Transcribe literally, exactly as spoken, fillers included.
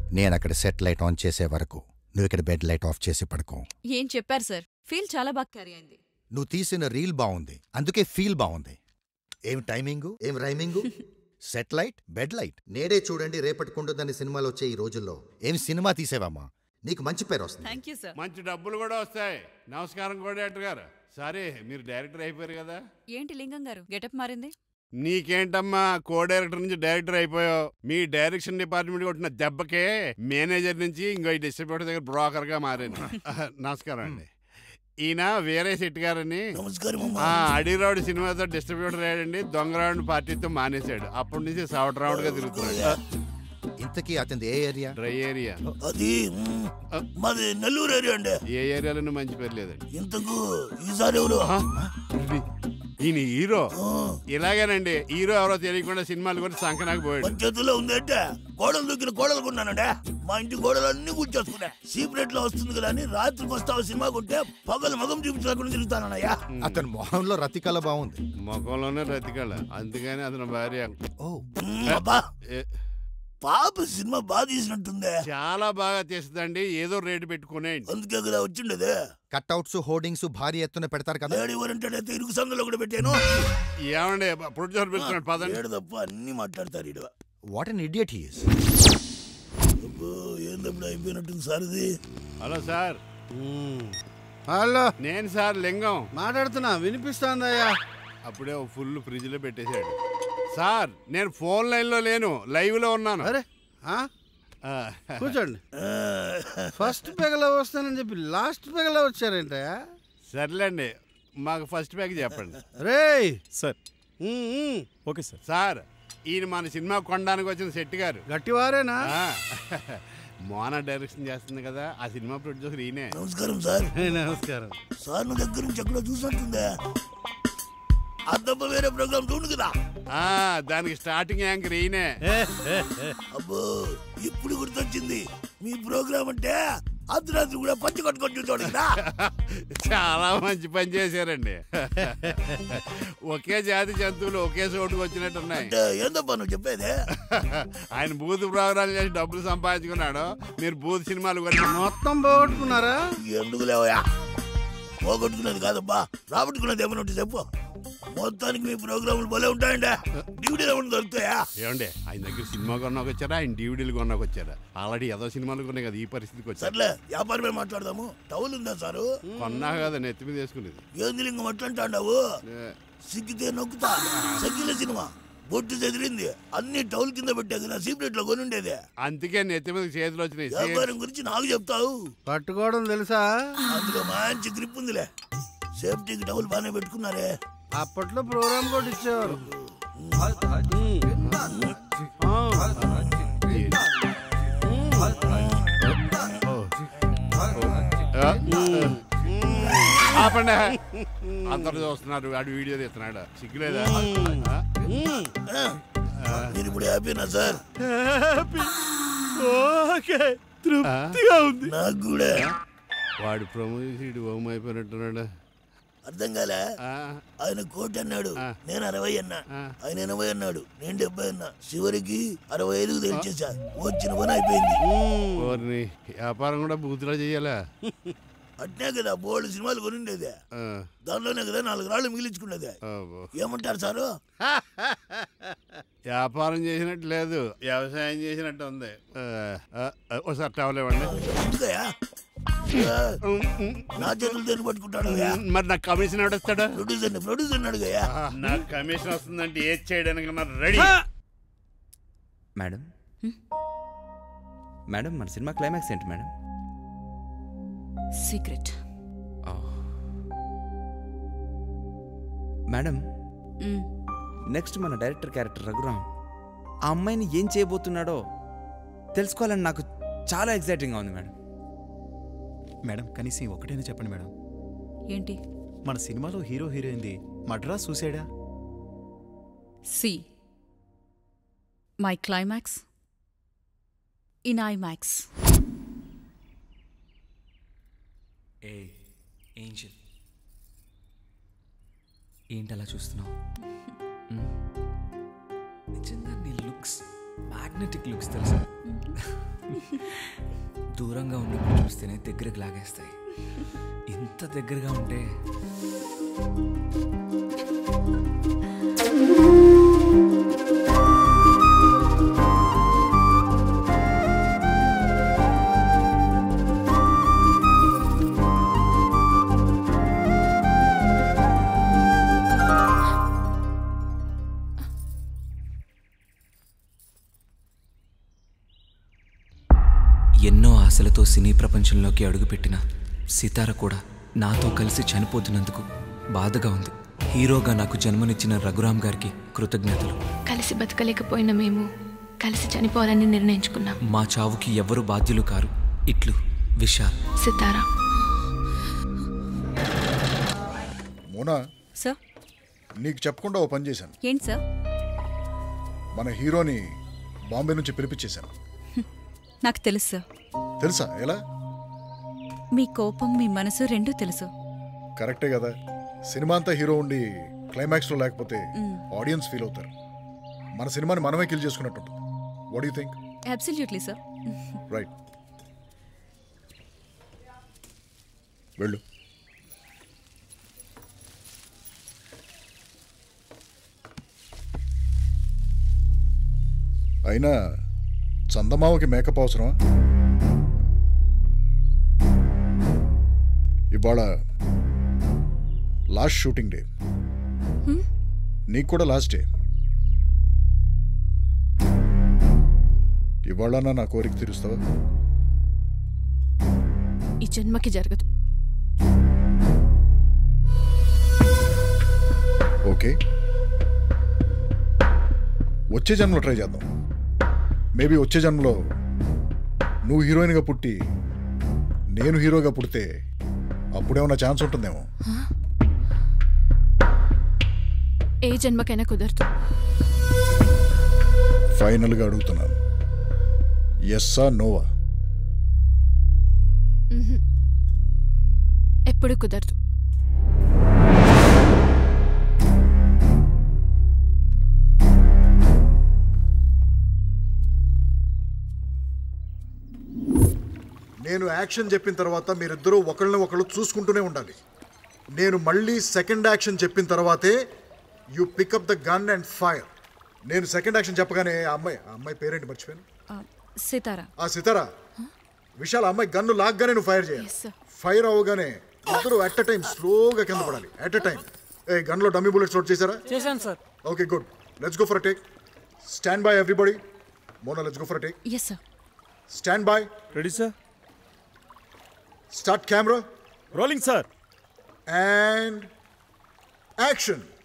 నేను అక్కడ set light on చేసే వరకు నువ్వు ఇక్కడ బెడ్ లైట్ ఆఫ్ చేసి పడుకో. ఏం చెప్పారు సార్? ఫీల్ చాలా బాగా క్యారీ అయింది. నువ్వు తీసిన రీల్ బాగుంది, అందుకే ఫీల్ బాగుంది. ఏం టైమింగు, ఏం rhyming. Set light, bed light. నేడే చూడండి రేపటికుంటుందని సినిమాలు వచ్చే ఈ రోజుల్లో ఏం సినిమా తీసేవమ్మా, నీకు మంచి పేరు వస్తుంది. Thank you sir. మంచి డబ్బులు కూడా వస్తాయి. నమస్కారం కోడేటర్ గారు. సరే మీరు డైరెక్టర్ అయిపోయారు కదా. ఏంటి లింగం గారు గెటప్ మారింది? నీకేంటమ్మా, కో డైరెక్టర్ నుంచి డైరెక్టర్ అయిపోయావు. మీ డైరెక్షన్ డిపార్ట్మెంట్ కొట్టిన దెబ్బకే మేనేజర్ నుంచి ఇంకో డిస్ట్రిబ్యూటర్ దగ్గర బ్రోకర్ గా మారాను. నమస్కారం అండి. ఈయన వేరే సెట్ గారని అడిరావుడు సినిమాతో డిస్ట్రిబ్యూటర్ అయ్యాడండి. దొంగరావుడు పార్టీతో మానేశాడు. అప్పటి నుంచి సౌట్ రౌండ్ గా తిరుగుతున్నాడు. ఇంతకీ అతని ఏ ఏరియా? Dry area. అది మాది నెల్లూరు ఏరియా అండి. ఏ ఏరియాలోనూ మంచి పేరు లేదండి. ఇంతకు ఈసారి ఎవరు? ఈయన హీరో. ఇలాగేనండి, హీరో ఎవరో తెలియకుండా సినిమాలు కూడా సంకనాకు పోయాడు. చేతుల్లో ఉంది అంటే గోడలు దూకిన గోడలు కొన్నానండి. మా ఇంటి గోడలు అన్ని కూర్చోసుకున్నా. సీక్రెట్ లో వస్తుంది కదా అని రాత్రికి వస్తావు సినిమా కొంటే పగలు మగం చూపించకుండా తిరుగుతానయ్యా. అతని మొహంలో రతికళ బాగుంది. ముఖంలోనే రతికళ, అందుకని అతని భార్య. పాప సినిమా బాగా తీసినట్టుందే. చాలా బాగా తీస్తుందండి. ఏదో రేటు పెట్టుకునేయండి. అందుకే కదా వచ్చిండేది. కట్అవుట్స్, హోర్డింగ్స్ భారీ ఎత్తున పెడతారు కదా. ఎవరంటే ఇరుగు సందులో కూడా పెట్టాను. ఏమండి ప్రొడ్యూసర్ పెట్టుకున్నాడు పదండి. ఏడు తప్ప అన్ని మాట్లాడతారు ఇడు. What an idiot he is. ఏందప్పుడు అయిపోయినట్టుంది సార్ ఇది. Hello sir. హలో, నేను సార్ లింగం మాట్లాడుతున్నా. వినిపిస్తాందయ్యా. అప్పుడే ఫుల్ ఫ్రిడ్జ్ లో పెట్టేశాడు. సార్ నేను ఫోన్ లైన్ లో లేను, లైవ్ లో ఉన్నాను. అరే కూర్చోండి. ఫస్ట్ పెగలో వస్తానని చెప్పి లాస్ట్ పెగలో వచ్చారేంటయ్యా? సర్లేండి, మాకు ఫస్ట్ ప్యాక్ చెప్పండి. రే సార్. Okay sir. సార్ ఈయన మన సినిమా కొనడానికి వచ్చిన శెట్టి గారు. గట్టివారేనా? మోనా డైరెక్షన్ చేస్తుంది కదా, ఆ సినిమా ప్రొడ్యూసర్ ఈయనే. నమస్కారం సార్. నమస్కారం సార్. నా దగ్గర నుంచి ఎక్కడో చూసినట్టుందే. అద్దబ్బ వేరే ప్రోగ్రామ్ చూడు కదా, దానికి స్టార్టింగ్ యాంకర్ ఈయనే. అబ్బో ఇప్పుడు గుర్తొచ్చింది. మీ ప్రోగ్రామ్ అంటే అర్ధరాత్రి కూడా పంచి కట్టుకొని చూడండి కదా. చాలా మంచి పని చేశారండి. ఒకే జాతి జంతువులు ఒకే చోటుకు వచ్చినట్టున్నాయి. ఏందబ్బా నువ్వు చెప్పేది? ఆయన బూత్ ప్రోగ్రాం చేసి డబ్బులు సంపాదించుకున్నాడు, మీరు బూత్ సినిమాలు మొత్తం పోగొట్టుకున్నారా? ఎందుకు లేవయా, పోగొట్టుకున్నది కాదబ్బా, రాబట్టుకున్నది ఏమన్నా చెప్పు. మొత్తానికి మీ ప్రోగ్రాములు భలే ఉంటాయండి. డివిడీలు ఏమన్నా దొరుకుతాయా? ఏమండి ఆయన దగ్గర సినిమా కొన్నాకు వచ్చారా, ఆయన డివిడీలు కొన్నాకు వచ్చారా? ఆల్రెడీ ఏదో సినిమాలు కొన్నాయి కదా, ఈ పరిస్థితికి వచ్చారు. సర్లే వ్యాపారమే మాట్లాడదాము. టౌల్ ఉందా సారు? కొన్నా కదా నెత్తి మీద వేసుకునేది. ఏంది లింగం అట్లంటావు? సిగ్గితే నొక్కుతా. సగ్గిల సినిమా బొట్టు చెదిరింది, అన్ని టౌల్ కింద పెట్టా కదా, సీక్రెట్ లో కొని ఉండేది. అందుకే నెత్తి మీద చేతులు వచ్చినాయి. వ్యాపారం గురించి నాకు చెప్తావు? పట్టుకోవడం తెలుసా? అందులో మంచి గ్రిప్ ఉందిలే. సేఫ్టీకి టౌల్ బాగానే పెట్టుకున్నారే. అప్పట్లో ప్రోగ్రామ్ కూడా ఇచ్చేవారు. ఆపండి, అందరు చూస్తున్నారు. వాడు వీడియో తీస్తున్నాడు, సిగ్గులేదా? మీరు ఇప్పుడు హ్యాపీనా సార్? నాకు కూడా. వాడు ప్రమోషన్ హోమ్ అయిపోయినట్టున్నాడు. అర్థం కాలే. ఆయన కోటి అన్నాడు, నేను అరవై అన్నా. ఆయన ఎనభై అన్నాడు, నేను డెబ్బై అన్నా. చివరికి అరవై ఐదుకు తెలిచేసా. వచ్చిన పని అయిపోయింది. వ్యాపారం కూడా బూతులా చెయ్యాలా? అట్నే కదా బోల్డ్ సినిమాలు కొనిండేదే, దానిలోనే కదా నాలుగు రాళ్ళు మిగిలించుకునేదే. ఏమంటారు సారు? వ్యాపారం చేసినట్టు లేదు, వ్యవసాయం చేసినట్టు ఉంది. ఒకసారి టవల్ ఇవ్వండి. నా చేతులు దేని పట్టుకుంటాడు? మరి నాకు కమిషన్ ఎవడొస్తాడు? ప్రొడ్యూసర్ ప్రొడ్యూసర్ అడుగయా. నాకు కమిషన్ వస్తుందంటే ఏది చేయడానికి రెడీ. మేడం మేడం మన సినిమా క్లైమాక్స్ ఏంటి మేడం? సీక్రెట్. మేడం నెక్స్ట్ మన డైరెక్టర్ క్యారెక్టర్ రఘురామ్ ఆ అమ్మాయిని ఏం చేయబోతున్నాడో తెలుసుకోవాలని నాకు చాలా ఎక్సైటింగ్గా ఉంది మేడం. మేడం కనీసం ఒకటైనా చెప్పండి మేడం. ఏంటి? మన సినిమాలో హీరో హీరోయింది మడ్రా సూసైడా? See my climax in IMAX. ఏ ఏంజెల్ ఏంటి అలా చూస్తున్నావు? నిజంగా నీ లుక్స్ మ్యాగ్నెటిక్ లుక్స్ తెలుసా? దూరంగా ఉన్నప్పుడు చూస్తేనే దగ్గరకు లాగేస్తాయి. ఇంత దగ్గరగా ఉంటే ఎన్నో ఆశలతో సినీ ప్రపంచంలోకి అడుగుపెట్టిన సితార కూడా నాతో కలిసి చనిపోతున్నందుకు బాధగా ఉంది. హీరోగా నాకు జన్మనిచ్చిన రఘురామ్ గారికి కృతజ్ఞతలు. కలిసి బతకలేకపోయిన మేము కలిసి చనిపోవాలని నిర్ణయించుకున్నాం. మా చావుకి ఎవరు బాధ్యులు కారు. ఇట్లు విశాల్. సితారా. మోనా, సార్ నీకు చెప్పకుండా ఓ పని చేశాను. ఏంటి సార్? మన హీరోని బాంబే నుంచి పిలిపించేశాను. నాకు తెలుసు సార్. తెలుసా? ఎలా? మీ కోపం మీ మనసు రెండూ తెలుసు. కరెక్టే కదా. సినిమా అంతా హీరో ఉండి క్లైమాక్స్లో లేకపోతే ఆడియన్స్ ఫీల్ అవుతారు. మన సినిమాని మనమే కిల్ చేసుకున్నట్టు. What you think? Absolutely sir. Right, వెళ్ళు. అయినా చందమామకి మేకప్ అవసరమా? ఇవాళ లాస్ట్ షూటింగ్ డే. నీకు కూడా లాస్ట్ డే. ఇవాళ నా కోరిక తీరుస్తావా? ఈ జన్మకి జరగదు. ఓకే, వచ్చే జన్మలో ట్రై చేద్దాం. మేబీ వచ్చే జన్మలో నువ్వు హీరోయిన్గా పుట్టి నేను హీరోగా పుడితే అప్పుడేమన్నా ఛాన్స్ ఉంటుందేమో. ఏ జన్మకైనా కుదరదు. ఫైనల్గా అడుగుతున్నాను, ఎస్సా నోవా? ఎప్పుడు కుదరదు. నేను యాక్షన్ చెప్పిన తర్వాత మీరిద్దరూ ఒకళ్ళని ఒకళ్ళు చూసుకుంటూనే ఉండాలి. నేను మళ్ళీ సెకండ్ యాక్షన్ చెప్పిన తర్వాతే you pick up the gun and fire. నేను సెకండ్ యాక్షన్ చెప్పగానే ఆ అమ్మాయి ఆ అమ్మాయి పేరేంటి మర్చిపోయాను. సితారా. ఆ సితారా, విశాల్ అమ్మాయి గన్ను లాగ్గానే నువ్వు ఫైర్ చేయాలి. ఫైర్ అవ్వగానే ఇద్దరు అట్ అ టైం స్లోగా కింద పడాలి. At a time. ఏ గన్లో డమ్మీ బుల్లెట్స్ లోడ్ చేశారా? చేశాను sir. Okay, good. Let's go for a take. Stand by everybody. Mona, let's go for a take. Yes sir. Stand by. Ready sir. Start camera. Rolling, sir. And action.